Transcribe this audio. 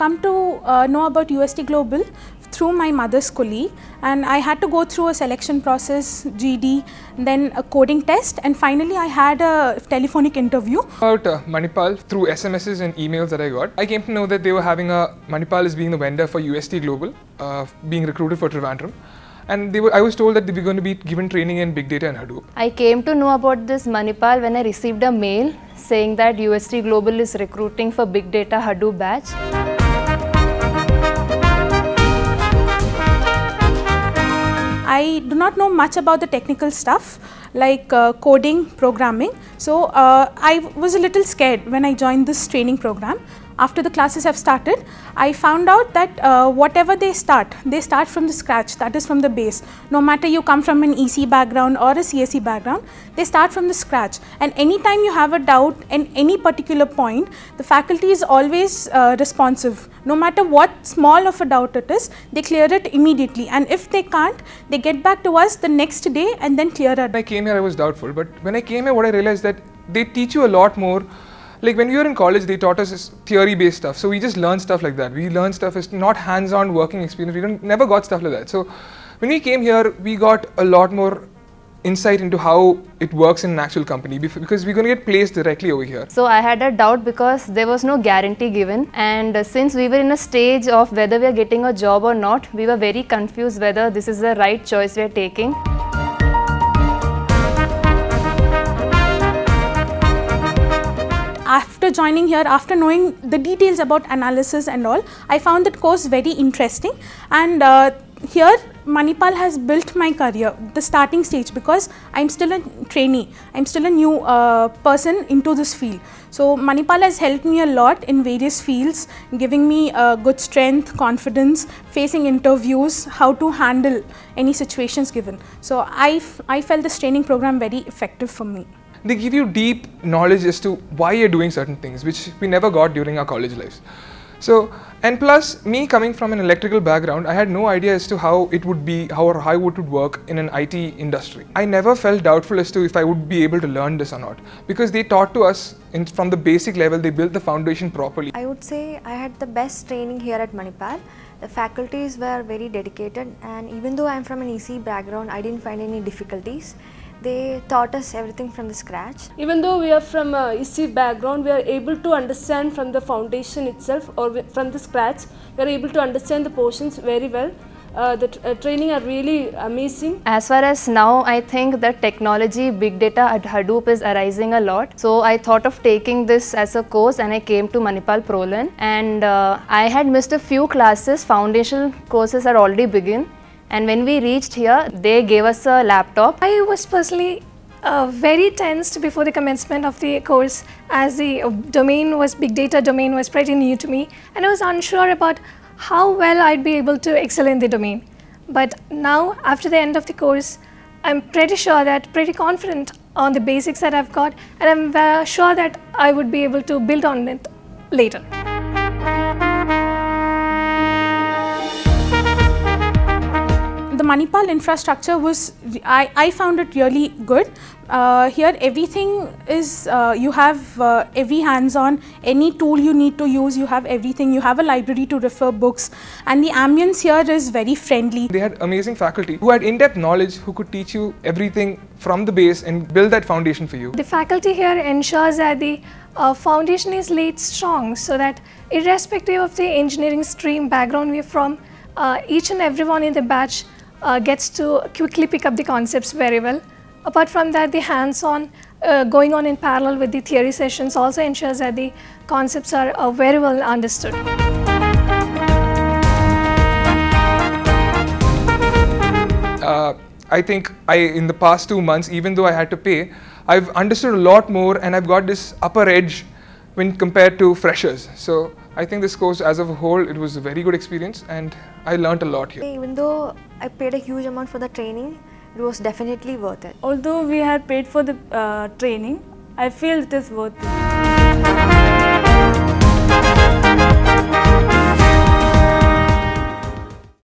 come to know about UST Global through my mother's colleague, and I had to go through a selection process, GD, then a coding test, and finally I had a telephonic interview. About Manipal through SMSs and emails that I got, I came to know that they were having Manipal is being the vendor for UST Global, being recruited for Trivandrum. And I was told that they were going to be given training in Big Data and Hadoop. I came to know about this Manipal when I received a mail saying that UST Global is recruiting for Big Data Hadoop batch. I do not know much about the technical stuff like coding, programming. So I was a little scared when I joined this training program. After the classes have started, I found out that whatever they start from the scratch, that is from the base. No matter you come from an EC background or a CSE background, they start from the scratch. And anytime you have a doubt in any particular point, the faculty is always responsive. No matter what small of a doubt it is, they clear it immediately. And if they can't, they get back to us the next day and then clear it. When I came here, I was doubtful. But when I came here, what I realized that they teach you a lot more. Like when we were in college, they taught us theory-based stuff. So we just learned stuff like that. We learned stuff as not hands-on working experience. We never got stuff like that. So when we came here, we got a lot more insight into how it works in an actual company because we're going to get placed directly over here. So I had a doubt because there was no guarantee given, and since we were in a stage of whether we are getting a job or not, we were very confused whether this is the right choice we are taking. After joining here, after knowing the details about analysis and all, I found that course very interesting, and here Manipal has built my career, the starting stage, because I'm still a trainee, I'm still a new person into this field. So Manipal has helped me a lot in various fields, giving me good strength, confidence, facing interviews, how to handle any situations given. So I felt this training program very effective for me. They give you deep knowledge as to why you're doing certain things, which we never got during our college lives. So, and plus, me coming from an electrical background, I had no idea as to how it would be, how it would work in an IT industry. I never felt doubtful as to if I would be able to learn this or not, because they taught to us from the basic level, they built the foundation properly. I would say I had the best training here at Manipal. The faculties were very dedicated, and even though I'm from an EC background, I didn't find any difficulties. They taught us everything from the scratch. Even though we are from a EC background, we are able to understand from the foundation itself or from the scratch. We are able to understand the portions very well. The training are really amazing. As far as now, I think that technology, big data at Hadoop is arising a lot. So I thought of taking this as a course and I came to Manipal ProLearn. And I had missed a few classes. Foundational courses had already begun. And when we reached here, they gave us a laptop. I was personally very tensed before the commencement of the course, as the big data domain was pretty new to me, and I was unsure about how well I'd be able to excel in the domain. But now, after the end of the course, I'm pretty confident on the basics that I've got, and I'm sure that I would be able to build on it later. The Manipal infrastructure was, I found it really good. Here everything is, you have every hands-on, any tool you need to use, you have everything. You have a library to refer books, and the ambience here is very friendly. They had amazing faculty who had in-depth knowledge, who could teach you everything from the base and build that foundation for you. The faculty here ensures that the foundation is laid strong, so that irrespective of the engineering stream background we're from, each and everyone in the batch gets to quickly pick up the concepts very well. Apart from that, the hands-on going on in parallel with the theory sessions also ensures that the concepts are very well understood. I think in the past 2 months, even though I had to pay, I've understood a lot more and I've got this upper edge when compared to freshers. So I think this course as a whole, it was a very good experience and I learnt a lot here. Even though I paid a huge amount for the training, it was definitely worth it. Although we had paid for the training, I feel it is worth it.